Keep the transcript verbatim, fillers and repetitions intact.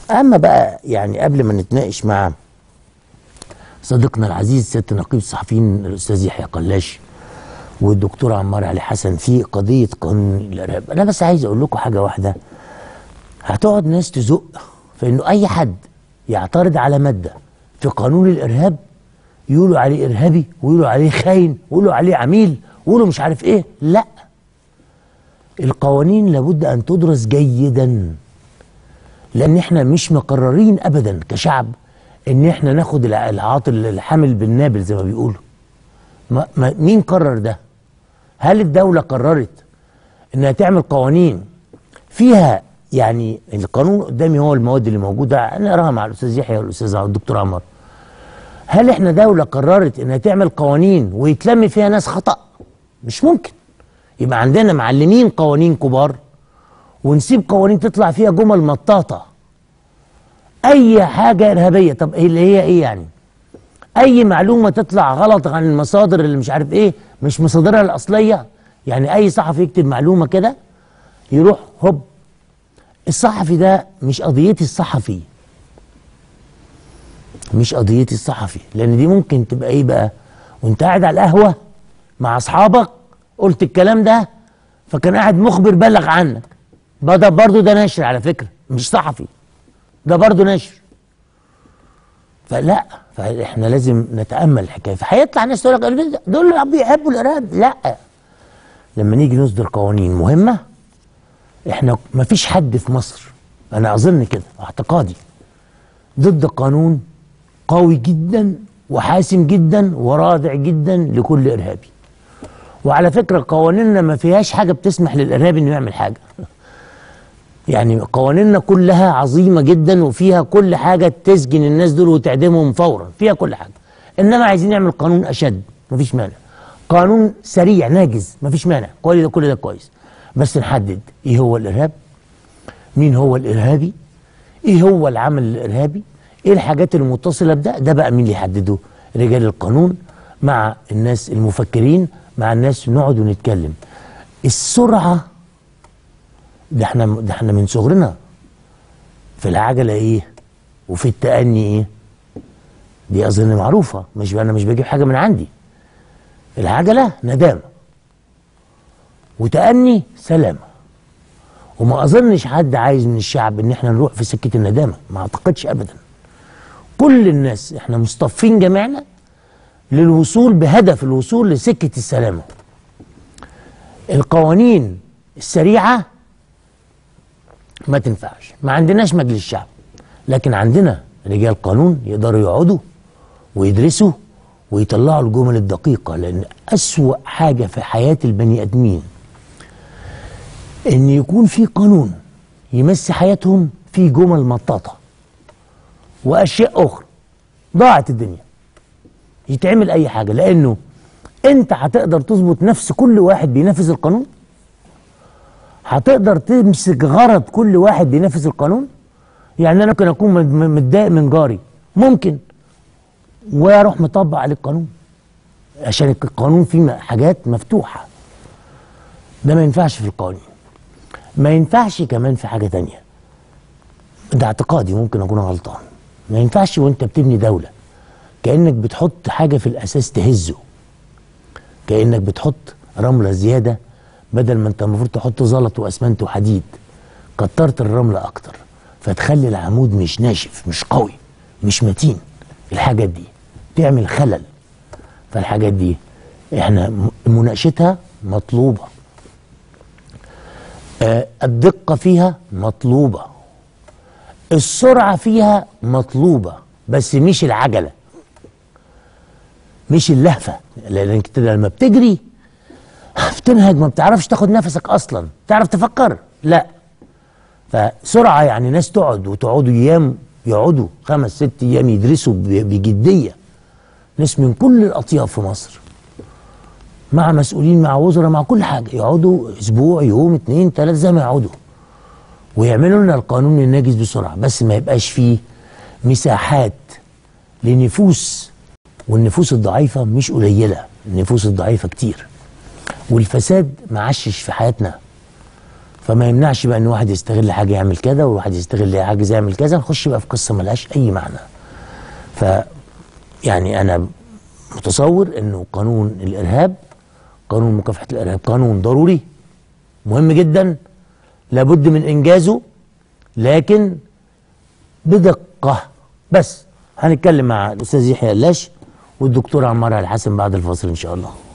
اما بقى يعني قبل ما نتناقش مع صديقنا العزيز سياده نقيب الصحفيين الاستاذ يحيى قلاش والدكتور عمار علي حسن في قضيه قانون الارهاب، انا بس عايز اقول لكم حاجه واحده. هتقعد ناس تزق في انه اي حد يعترض على ماده في قانون الارهاب يقولوا عليه ارهابي ويقولوا عليه خاين ويقولوا عليه عميل ويقولوا مش عارف ايه. لا، القوانين لابد ان تدرس جيدا، لان احنا مش مقررين ابدا كشعب ان احنا ناخد العاطل الحامل بالنابل زي ما بيقولوا. ما ما مين قرر ده؟ هل الدولة قررت انها تعمل قوانين فيها يعني القانون قدامي هو المواد اللي موجودة، انا اراها مع الاستاذ يحيى والاستاذ الدكتور عمار. هل احنا دولة قررت انها تعمل قوانين ويتلم فيها ناس خطأ؟ مش ممكن. يبقى عندنا معلمين قوانين كبار ونسيب قوانين تطلع فيها جمل مطاطة اي حاجة ارهابية. طب ايه اللي هي ايه يعني؟ اي معلومة تطلع غلط عن المصادر اللي مش عارف ايه، مش مصادرها الاصلية. يعني اي صحفي يكتب معلومة كده يروح هوب. الصحفي ده مش قضيتي الصحفي، مش قضيتي الصحفي، لان دي ممكن تبقى ايه بقى وانت قاعد على القهوة مع اصحابك قلت الكلام ده فكان قاعد مخبر بلغ عنك. ده برضه ده نشر على فكرة، مش صحفي، ده برضه نشر. فلا، فاحنا لازم نتامل الحكايه. فهيطلع ناس تقول لك دول بيحبوا الارهاب. لا، لما نيجي نصدر قوانين مهمه، احنا ما فيش حد في مصر، انا اظن كده اعتقادي، ضد قانون قوي جدا وحاسم جدا ورادع جدا لكل ارهابي. وعلى فكره قوانيننا ما فيهاش حاجه بتسمح للارهابي انه يعمل حاجه. يعني قوانيننا كلها عظيمة جدا وفيها كل حاجة تسجن الناس دول وتعدمهم فورا، فيها كل حاجة. إنما عايزين نعمل قانون أشد، مفيش مانع. قانون سريع ناجز، مفيش مانع. كل ده كل ده كويس، بس نحدد إيه هو الإرهاب، مين هو الإرهابي، إيه هو العمل الإرهابي، إيه الحاجات المتصلة بده. ده بقى مين اللي يحدده؟ رجال القانون مع الناس المفكرين مع الناس، نقعد ونتكلم. السرعة ده احنا ده احنا من صغرنا في العجله ايه وفي التأني ايه. دي اظن معروفه، مش انا مش بجيب حاجه من عندي. العجله ندامه وتأني سلامه. وما اظنش حد عايز من الشعب ان احنا نروح في سكه الندامه، ما اعتقدش ابدا. كل الناس احنا مصطفين جميعنا للوصول بهدف الوصول لسكه السلامه. القوانين السريعه ما تنفعش. ما عندناش مجلس شعب، لكن عندنا رجال قانون يقدروا يقعدوا ويدرسوا ويطلعوا الجمل الدقيقة. لأن أسوأ حاجة في حياة البني آدمين إن يكون في قانون يمس حياتهم في جمل مطاطة وأشياء أخرى. ضاعت الدنيا، يتعمل أي حاجة. لأنه أنت هتقدر تظبط نفس كل واحد بينفذ القانون؟ هتقدر تمسك غرض كل واحد بينفذ القانون؟ يعني انا ممكن اكون متضايق من جاري، ممكن واروح مطبق عليه القانون عشان القانون فيه حاجات مفتوحه. ده ما ينفعش في القوانين. ما ينفعش كمان في حاجه تانية، ده اعتقادي ممكن اكون غلطان. ما ينفعش وانت بتبني دوله كانك بتحط حاجه في الاساس تهزه، كانك بتحط رمله زياده بدل ما انت المفروض تحط زلط واسمنت وحديد. كترت الرمله اكتر فتخلي العمود مش ناشف، مش قوي، مش متين. الحاجات دي تعمل خلل. فالحاجات دي احنا مناقشتها مطلوبه، آه الدقه فيها مطلوبه، السرعه فيها مطلوبه، بس مش العجله، مش اللهفه. لان كده لما بتجري بتنهج، ما بتعرفش تاخد نفسك اصلا، تعرف تفكر؟ لا. فسرعه يعني ناس تقعد وتقعدوا ايام، يقعدوا خمس ست ايام يدرسوا بجديه، ناس من كل الاطياف في مصر مع مسؤولين مع وزراء مع كل حاجه، يقعدوا اسبوع يوم اتنين تلاته زي ما يقعدوا ويعملوا لنا القانون الناجز بسرعه. بس ما يبقاش فيه مساحات لنفوس، والنفوس الضعيفه مش قليله، النفوس الضعيفه كتير، والفساد معشش في حياتنا. فما يمنعش بقى ان واحد يستغل حاجه يعمل كذا وواحد يستغل حاجه زي يعمل كذا، نخش بقى في قصه ملهاش اي معنى. ف يعني انا متصور انه قانون الارهاب، قانون مكافحه الارهاب قانون ضروري مهم جدا لابد من انجازه، لكن بدقه. بس هنتكلم مع الاستاذ يحيى قلاش والدكتور عمار الحسن بعد الفاصل ان شاء الله.